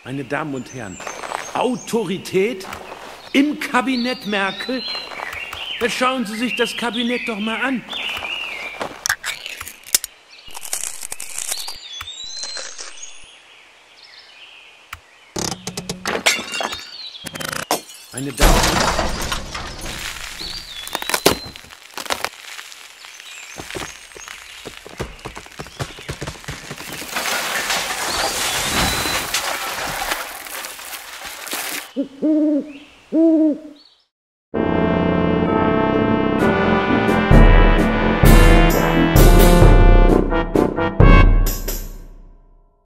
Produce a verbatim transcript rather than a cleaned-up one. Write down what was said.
Meine Damen und Herren, Autorität im Kabinett Merkel? Ja, schauen Sie sich das Kabinett doch mal an. Meine Damen und Herren. Mm-hmm.